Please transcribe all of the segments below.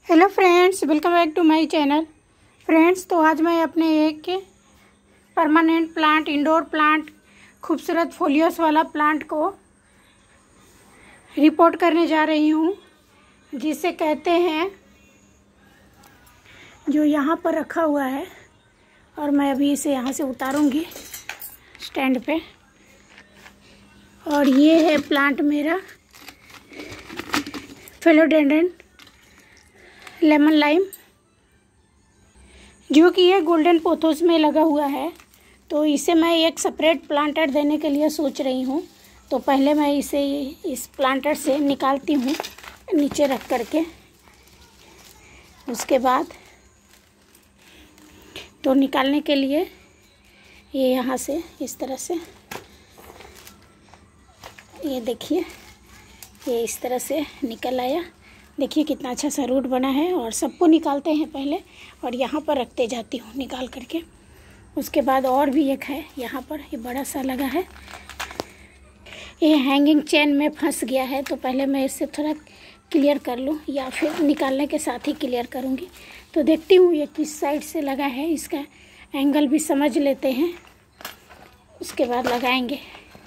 Hello friends, welcome back to my channel. Friends, तो आज मैं अपने एक परमानेंट प्लांट, इंडोर प्लांट, खूबसूरत फोलियोस वाला प्लांट को रिपोर्ट करने जा रही हूँ, जिसे कहते हैं, जो यहाँ पर रखा हुआ है। और मैं अभी इसे यहाँ से उतारूँगी स्टैंड पे। और ये है प्लांट मेरा फिलोडेंड्रन लेमन लाइम, जो कि ये गोल्डन पोथोस में लगा हुआ है। तो इसे मैं एक सेपरेट प्लांटर देने के लिए सोच रही हूँ। तो पहले मैं इसे इस प्लांटर से निकालती हूँ नीचे रख करके। उसके बाद तो निकालने के लिए ये यहाँ से इस तरह से, ये देखिए, ये इस तरह से निकल आया। देखिए कितना अच्छा सा रूट बना है। और सबको निकालते हैं पहले, और यहाँ पर रखते जाती हूँ निकाल करके। उसके बाद और भी एक है यहाँ पर, ये बड़ा सा लगा है। ये हैंगिंग चेन में फंस गया है, तो पहले मैं इससे थोड़ा क्लियर कर लूँ, या फिर निकालने के साथ ही क्लियर करूँगी। तो देखती हूँ ये किस साइड से लगा है, इसका एंगल भी समझ लेते हैं, उसके बाद लगाएंगे।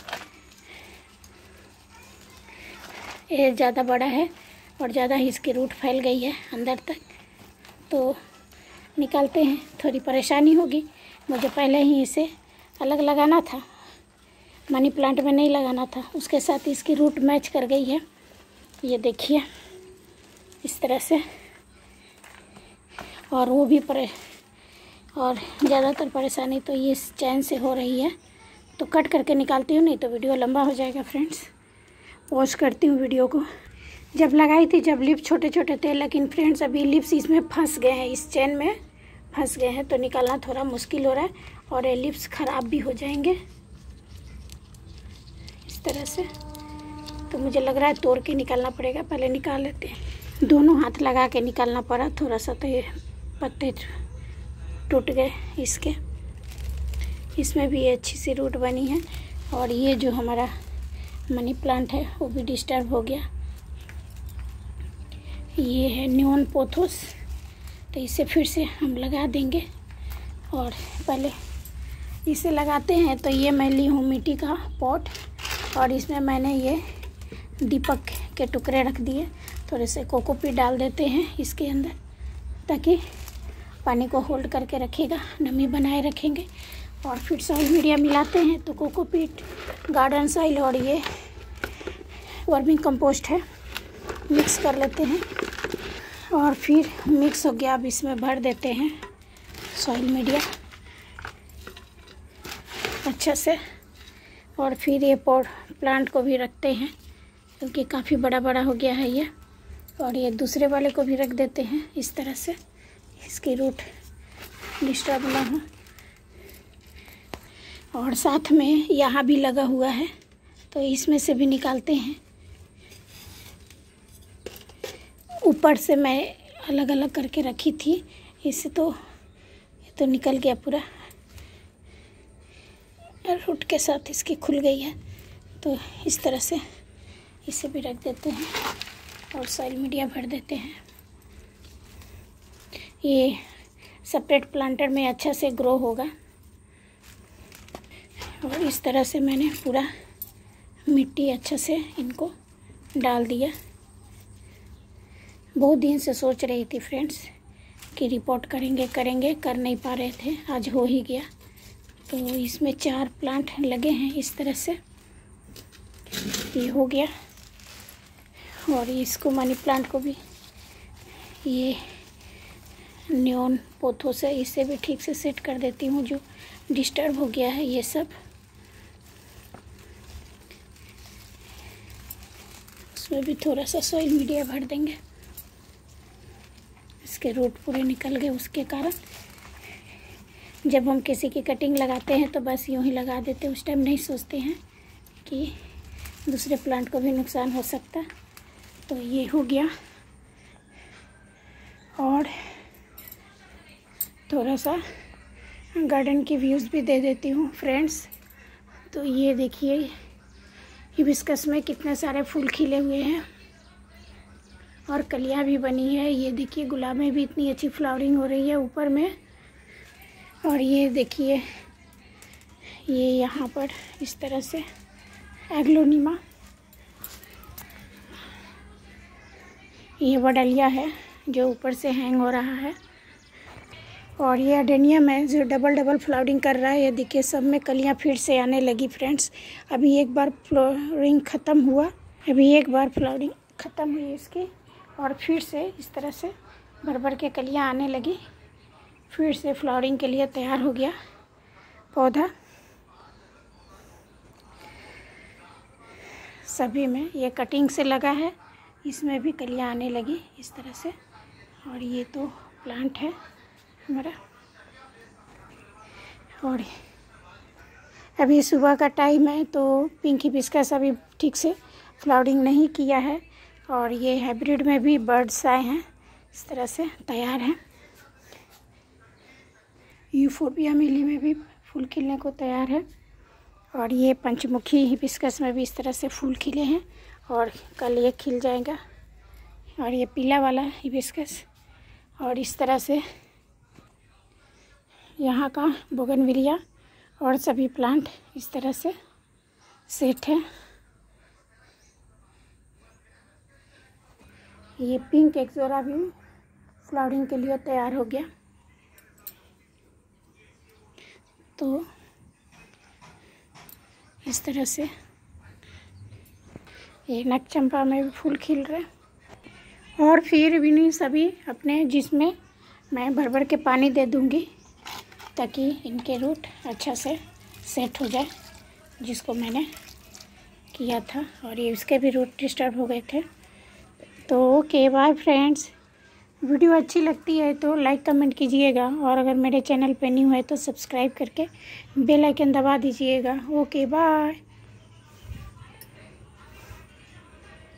ये ज़्यादा बड़ा है और ज़्यादा ही इसकी रूट फैल गई है अंदर तक, तो निकालते हैं। थोड़ी परेशानी होगी, मुझे पहले ही इसे अलग लगाना था, मनी प्लांट में नहीं लगाना था। उसके साथ इसकी रूट मैच कर गई है, ये देखिए इस तरह से। और वो भी और ज़्यादातर परेशानी तो ये इस चैन से हो रही है। तो कट करके निकालती हूँ, नहीं तो वीडियो लंबा हो जाएगा। फ्रेंड्स, वॉच करती हूँ वीडियो को। जब लगाई थी, जब लिप्स छोटे छोटे थे, लेकिन फ्रेंड्स अभी लिप्स इसमें फंस गए हैं, इस चेन में फंस गए हैं, तो निकालना थोड़ा मुश्किल हो रहा है। और ये लिप्स ख़राब भी हो जाएंगे इस तरह से। तो मुझे लग रहा है तोड़ के निकालना पड़ेगा। पहले निकाल लेते हैं। दोनों हाथ लगा के निकालना पड़ा थोड़ा सा, तो ये पत्ते टूट गए इसके। इसमें भी अच्छी सी रूट बनी है। और ये जो हमारा मनी प्लांट है वो भी डिस्टर्ब हो गया। ये है नियोन पोथोस, तो इसे फिर से हम लगा देंगे। और पहले इसे लगाते हैं, तो ये मैं ली हूँ मिट्टी का पॉट, और इसमें मैंने ये दीपक के टुकड़े रख दिए। थोड़े से कोकोपीट डाल देते हैं इसके अंदर, ताकि पानी को होल्ड करके रखेगा, नमी बनाए रखेंगे। और फिर सॉइल मीडिया मिलाते हैं, तो कोकोपीट, गार्डन सॉइल और ये वर्मिंग कंपोस्ट है, मिक्स कर लेते हैं। और फिर मिक्स हो गया, अब इसमें भर देते हैं सॉइल मीडिया अच्छा से। और फिर ये पॉट प्लांट को भी रखते हैं, क्योंकि काफ़ी बड़ा बड़ा हो गया है ये। और ये दूसरे वाले को भी रख देते हैं इस तरह से, इसकी रूट डिस्टर्ब ना हो। और साथ में यहाँ भी लगा हुआ है, तो इसमें से भी निकालते हैं। ऊपर से मैं अलग अलग करके रखी थी, इससे तो ये तो निकल गया पूरा, रूट के साथ इसकी खुल गई है। तो इस तरह से इसे भी रख देते हैं और सॉइल मीडिया भर देते हैं। ये सेपरेट प्लांटर में अच्छा से ग्रो होगा। और इस तरह से मैंने पूरा मिट्टी अच्छा से इनको डाल दिया। बहुत दिन से सोच रही थी फ्रेंड्स कि रिपोर्ट करेंगे कर नहीं पा रहे थे, आज हो ही गया। तो इसमें 4 प्लांट लगे हैं इस तरह से, ये हो गया। और इसको मनी प्लांट को भी ये नियोन पोथोस है, इसे भी ठीक से सेट कर देती हूँ, जो डिस्टर्ब हो गया है ये सब। उसमें भी थोड़ा सा सॉइल मीडिया भर देंगे, इसके रूट पूरे निकल गए उसके कारण। जब हम किसी की कटिंग लगाते हैं तो बस यूँ ही लगा देते हैं, उस टाइम नहीं सोचते हैं कि दूसरे प्लांट को भी नुकसान हो सकता। तो ये हो गया। और थोड़ा सा गार्डन की व्यूज़ भी दे देती हूँ फ्रेंड्स। तो ये देखिए हिबिस्कस में कितने सारे फूल खिले हुए हैं। और कलियाँ भी बनी है। ये देखिए गुलाब में भी इतनी अच्छी फ्लावरिंग हो रही है ऊपर में। और ये देखिए ये यहाँ पर इस तरह से एग्लोनिमा, ये वडालिया है जो ऊपर से हैंग हो रहा है। और ये अडेनियम है जो डबल डबल फ्लावरिंग कर रहा है। ये देखिए सब में कलियाँ फिर से आने लगी फ्रेंड्स। अभी एक बार फ्लावरिंग ख़त्म हुई इसकी, और फिर से इस तरह से भर भर के कलियाँ आने लगी। फिर से फ्लावरिंग के लिए तैयार हो गया पौधा। सभी में ये कटिंग से लगा है, इसमें भी कलियाँ आने लगी इस तरह से। और ये तो प्लांट है हमारा। और अभी सुबह का टाइम है तो पिंक हिबिस्कस अभी ठीक से फ्लावरिंग नहीं किया है। और ये हाइब्रिड में भी बर्ड्स आए हैं, इस तरह से तैयार हैं। यूफोर्बिया मिली में भी फूल खिलने को तैयार है। और ये पंचमुखी हिबिस्कस में भी इस तरह से फूल खिले हैं और कल ये खिल जाएगा। और ये पीला वाला हिबिस्कस, और इस तरह से यहाँ का बोगनविलिया और सभी प्लांट इस तरह से सेट है। ये पिंक एक्सोरा भी फ्लावरिंग के लिए तैयार हो गया। तो इस तरह से ये नग चंपा में भी फूल खिल रहे हैं। और फिर भी नहीं सभी अपने, जिसमें मैं भर भर के पानी दे दूँगी ताकि इनके रूट अच्छा से सेट हो जाए, जिसको मैंने किया था। और ये उसके भी रूट डिस्टर्ब हो गए थे। तो ओके बाय फ्रेंड्स। वीडियो अच्छी लगती है तो लाइक कमेंट कीजिएगा, और अगर मेरे चैनल पे न्यू है तो सब्सक्राइब करके बेल आइकन दबा दीजिएगा। Okay bye.